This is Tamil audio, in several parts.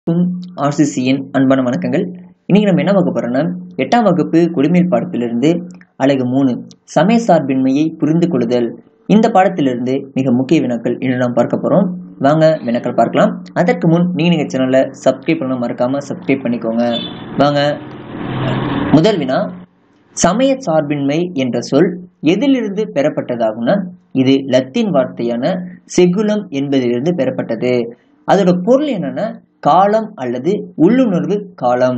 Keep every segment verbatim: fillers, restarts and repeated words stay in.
ஆர்சிசியின் அன்பான வணக்கங்கள். இன்னைக்கு நம்ம என்ன பார்க்க போறோம்னா எட்டாம் வகுப்பு குடிமையில் பாடத்திலிருந்து அலகு மூணு சமய சார்பின்மையை புரிந்து கொள்ளுதல் இந்த பாடத்திலிருந்து மிக முக்கிய வினாக்கள் இன்று நாம் பார்க்க போறோம். வாங்க வினாக்கள் பார்க்கலாம். அதற்கு முன் நீங்க எங்க சேனலை சப்ஸ்கிரைப் பண்ண மறக்காம சப்ஸ்கிரைப் பண்ணிக்கோங்க. வாங்க. முதல் வினா, சமய சார்பின்மை என்ற சொல் எதிலிருந்து பெறப்பட்டதாகும்னா இது லத்தீன் வார்த்தையான செகுலம் என்பதிலிருந்து பெறப்பட்டது. அதோட பொருள் என்னன்னா காலம் அல்லது உள்ளுணர்வு காலம்.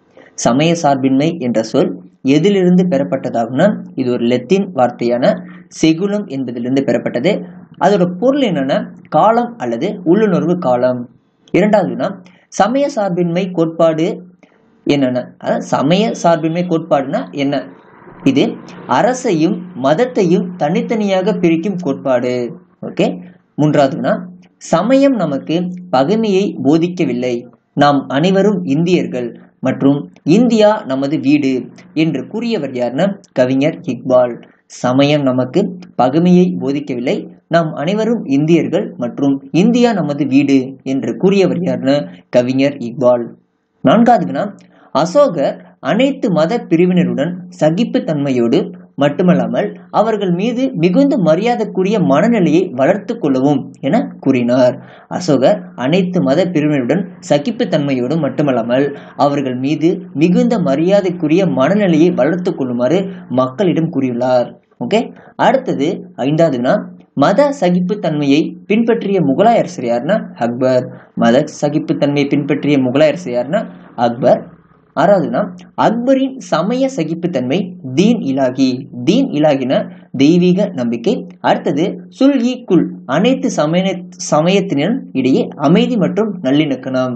சமய சார்பின்மை என்ற சொல் எதிலிருந்து பெறப்பட்டதாகும்னா இது ஒரு லத்தீன் வார்த்தையான செகுலம் என்பதிலிருந்து பெறப்பட்டது. அதோட பொருள் என்னன்னா காலம் அல்லது உள்ளுணர்வு காலம். இரண்டாவதுனா சமய சார்பின்மை கோட்பாடு என்னன்னா சமய சார்பின்மை கோட்பாடுனா என்ன? இது அரசையும் மதத்தையும் தனித்தனியாக பிரிக்கும் கோட்பாடு. ஓகே. மூன்றாவதுனா சமயம் நமக்கு பகைமையை போதிக்கவில்லை, நாம் அனைவரும் இந்தியர்கள் மற்றும் இந்தியா நமது வீடு என்று கூறியவர் யாருன்னா கவிஞர் இக்பால். சமயம் நமக்கு பகைமையை போதிக்கவில்லை, நாம் அனைவரும் இந்தியர்கள் மற்றும் இந்தியா நமது வீடு என்று கூறியவர் யாருன்னா கவிஞர் இக்பால். நான்காவதுனா அசோகர் அனைத்து மத பிரிவினருடன் சகிப்பு தன்மையோடு மட்டுமல்லாமல் அவர்கள் மீது மிகுந்த மரியாதைக்குரிய மனநிலையை வளர்த்து கொள்ளவும் என கூறினார். அசோகர் அனைத்து மத பிரிவினருடன் சகிப்பு தன்மையோடு மட்டுமல்லாமல் அவர்கள் மீது மிகுந்த மரியாதைக்குரிய மனநிலையை வளர்த்து கொள்ளுமாறு மக்களிடம் கூறியுள்ளார். ஓகே. அடுத்தது ஐந்தாவதுனா மத சகிப்பு தன்மையை பின்பற்றிய முகலாய அரசர் யாருன்னா அக்பர். மத சகிப்பு தன்மையை பின்பற்றிய முகலாய அரசர் யாருன்னா அக்பர். ஆறாவதுனா அக்பரின் சமய சகிப்புத்தன்மை தீன் இலாகி. தீன் இலாகின தெய்வீக நம்பிக்கை. அடுத்தது சுல் இ குல் அனைத்து சமய சமயத்தினரும் இடையே அமைதி மற்றும் நல்லிணக்கம்.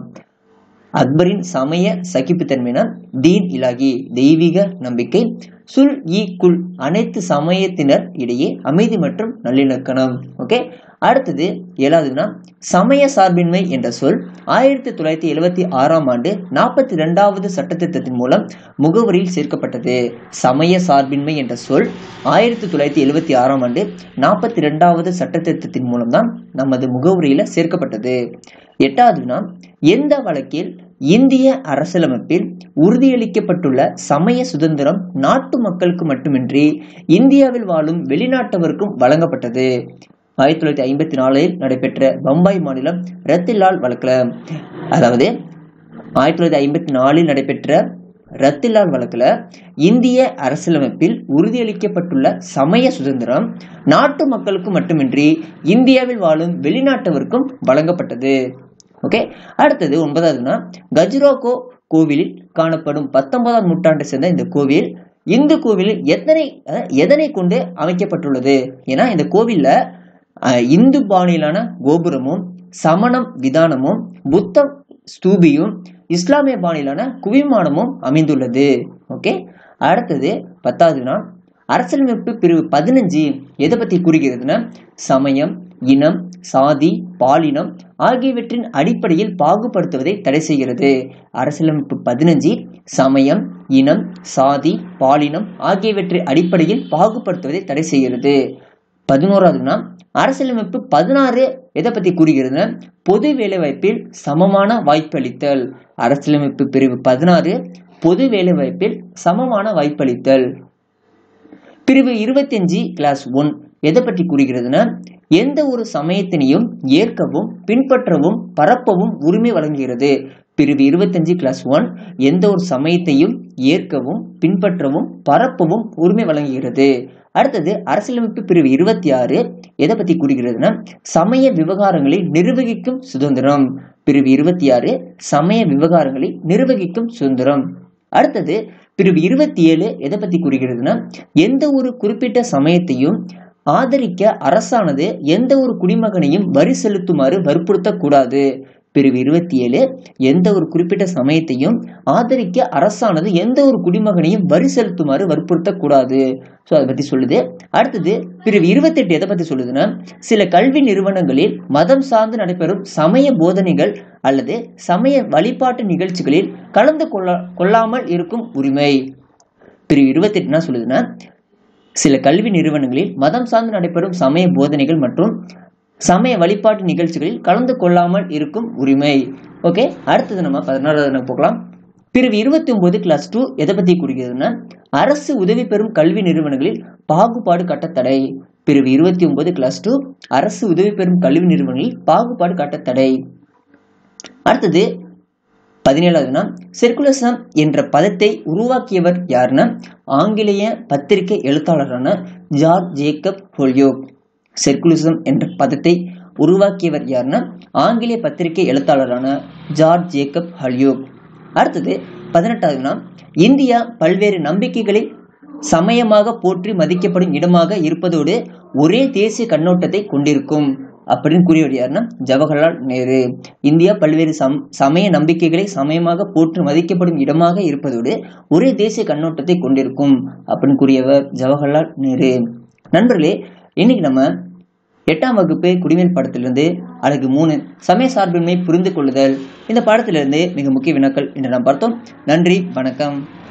அக்பரின் சமய சகிப்புத்தன்மைனா தீன் இலாகி தெய்வீக நம்பிக்கை. சுல் இ குல் அனைத்து சமயத்தினர் இடையே அமைதி மற்றும் நல்லிணக்கம். ஓகே. அடுத்தது ஏழாவதுனா சமய சார்பின்மை என்ற சொல் ஆயிரத்தி தொள்ளாயிரத்தி எழுபத்தி ஆறாம் ஆண்டு நாற்பத்தி இரண்டாவது சட்டத்திட்டத்தின் மூலம் முகவரியில் சேர்க்கப்பட்டது. சமய சார்பின்மை என்ற சொல் ஆயிரத்தி தொள்ளாயிரத்தி எழுபத்தி ஆறாம் ஆண்டு நாற்பத்தி இரண்டாவது சட்டத்திட்டத்தின் மூலம் தான் நமது முகவரியில சேர்க்கப்பட்டது. எட்டாவதுனா எந்த வழக்கில் இந்திய அரசியலமைப்பில் உறுதியளிக்கப்பட்டுள்ள சமய சுதந்திரம் நாட்டு மக்களுக்கு மட்டுமின்றி இந்தியாவில் வாழும் வெளிநாட்டவருக்கும் வழங்கப்பட்டது? ஆயிரத்தி தொள்ளாயிரத்தி ஐம்பத்தி நாலில் நடைபெற்ற பம்பாய் மாநிலம் ரத்திலால் வழக்குல, அதாவது ஆயிரத்தி தொள்ளாயிரத்தி ஐம்பத்தி நாலில் நடைபெற்ற ரத்திலால் வழக்குல இந்திய அரசியலமைப்பில் உறுதியளிக்கப்பட்டுள்ள சமய சுதந்திரம் நாட்டு மக்களுக்கு மட்டுமின்றி இந்தியாவில் வாழும் வெளிநாட்டவருக்கும் வழங்கப்பட்டது. ஓகே. அடுத்தது ஒன்பதாவதுனா கஜுராஹோ கோவிலில் காணப்படும் பத்தொன்பதாம் நூற்றாண்டை சேர்ந்த இந்த கோவில் இந்து கோவிலில் எத்தனை எதனை கொண்டு அமைக்கப்பட்டுள்ளது? ஏன்னா இந்த கோவில்ல இந்து பாணியிலான கோபுரமும் சமணம் விதானமும் புத்த ஸ்தூபியும் இஸ்லாமிய பாணியிலான குவிமானமும் அமைந்துள்ளது. ஓகே. அடுத்தது பத்தாவதுனா அரசியலமைப்பு பிரிவு பதினஞ்சு எதை பத்தி கூறுகிறதுனா சமயம், இனம், சாதி, பாலினம் ஆகியவற்றின் அடிப்படையில் பாகுபடுத்துவதை தடை செய்கிறது. அரசியலமைப்பு பதினஞ்சு சமயம், இனம், சாதி, பாலினம் ஆகியவற்றின் அடிப்படையில் பாகுபடுத்துவதை தடை செய்கிறது. பதினோராவதுனா அரசியலமைப்பு பதினாறு எதை பத்தி கூறுகிறதுனா பொது வேலைவாய்ப்பில் சமமான வாய்ப்பு அளித்தல். அரசியலமைப்பு பிரிவு பதினாறு பொது வேலைவாய்ப்பில் சமமான வாய்ப்பளித்தல். பிரிவு இருபத்தி அஞ்சு கிளாஸ் ஒன் எதை பற்றி கூறுகிறதுனா எந்த ஒரு சமயத்தினையும் ஏற்கவும் பின்பற்றவும் பரப்பவும் உரிமை வழங்குகிறது. பிரிவு இருபத்தி அஞ்சு கிளாஸ் ஒன் எந்த ஒரு சமயத்தையும் ஏற்கவும் பின்பற்றவும் பரப்பவும் உரிமை வழங்குகிறது. அடுத்தது அரசியலமைப்பு பிரிவு இருபத்தி ஆறு எதை பத்தி கூறுகிறதுனா சமய விவகாரங்களை நிர்வகிக்கும் சுதந்திரம். பிரிவு இருபத்தி ஆறு சமய விவகாரங்களை நிர்வகிக்கும் சுதந்திரம். அடுத்தது பிரிவு இருபத்தி ஏழு எதை பத்தி கூறுகிறதுனா எந்த ஒரு குறிப்பிட்ட சமயத்தையும் ஆதரிக்க அரசானது எந்த ஒரு குடிமகனையும் வரி செலுத்துமாறு வற்புறுத்தக்கூடாது. பிரிவு இருபத்தி ஏழு எந்த ஒரு குறிப்பிட்ட சமயத்தையும் ஆதரிக்க அரசானது எந்த ஒரு குடிமகனையும் வரி செலுத்துமாறு வற்புறுத்தக்கூடாது. ஸோ அதை பத்தி சொல்லுது. அடுத்தது பிரிவு இருபத்தி எட்டு எதை பத்தி சொல்லுதுன்னா சில கல்வி நிறுவனங்களில் மதம் சார்ந்து நடைபெறும் சமய போதனைகள் அல்லது சமய வழிபாட்டு நிகழ்ச்சிகளில் கலந்து கொள்ள கொள்ளாமல் இருக்கும் உரிமை. பிரிவு இருபத்தி எட்டு என்ன சொல்லுதுன்னா சில கல்வி நிறுவனங்களில் மதம் சார்ந்து நடைபெறும் சமய போதனைகள் மற்றும் சமய வழிபாட்டு நிகழ்ச்சிகளில் கலந்து கொள்ளாமல் இருக்கும் உரிமை. ஓகே, அடுத்தது நம்ம பதினாறாவது போகலாம். பிரிவு இருபத்தி ஒன்பது கிளாஸ் டூ எதை பத்தி குறிக்கிறதுன்னா, அரசு உதவி பெறும் கல்வி நிறுவனங்களில் பாகுபாடு காட்ட தடை. பிரிவு இருபத்தி ஒன்பது கிளாஸ் டூ அரசு உதவி பெறும் கல்வி நிறுவனங்களில் பாகுபாடு காட்ட தடை. அடுத்தது பதினேழாவதுனா, செர்குலரிசம் என்ற பதத்தை உருவாக்கியவர் யாருன்னா, ஆங்கிலேய பத்திரிகை எழுத்தாளரான ஜார்ஜ் ஜேக்கப் ஹோல்யோக். செர்குலரிசம் என்ற பதத்தை உருவாக்கியவர் யாருன்னா, ஆங்கிலேய பத்திரிகை எழுத்தாளரான ஜார்ஜ் ஜேக்கப் ஹோல்யோக். அடுத்தது பதினெட்டாவதுனா, இந்தியா பல்வேறு நம்பிக்கைகளை சமயமாக போற்றி மதிக்கப்படும் இடமாக இருப்பதோடு ஒரே தேசிய கண்ணோட்டத்தை கொண்டிருக்கும் அப்படின்னு கூறியவர் யாருன்னா, ஜவஹர்லால் நேரு. இந்தியா பல்வேறு சம் சமய நம்பிக்கைகளை சமயமாக போற்றி மதிக்கப்படும் இடமாக இருப்பதோடு ஒரே தேசிய கண்ணோட்டத்தை கொண்டிருக்கும் அப்படின்னு கூறியவர் ஜவஹர்லால் நேரு. நண்பர்களே, இன்னைக்கு நம்ம எட்டாம் வகுப்பு குடிமையல் பாடத்திலிருந்து அழகு மூணு சமய சார்பின்மை புரிந்து கொள்ளுதல் இந்த பாடத்திலிருந்து மிக முக்கிய வினாக்கள் என்று நாம் பார்த்தோம். நன்றி, வணக்கம்.